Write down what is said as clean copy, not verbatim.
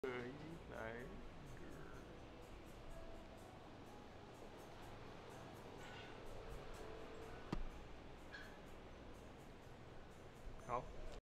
เฮ้ยไหนเอา